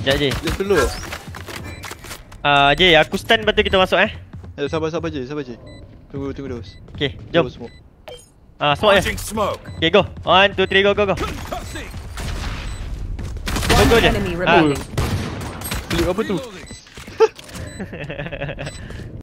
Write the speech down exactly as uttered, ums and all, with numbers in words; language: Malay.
Sekejap je. Dia dulu. Ah, J, aku stand lepas tu kita masuk eh. Eh, sabar sabar je, sabar je. Tunggu tunggu terus. Okay, jom. Smoke. Ah, smoke je. Okay, go. One, two, three, go, go, go. Go, One go je. enemy Ah. remaining. Klik apa tu?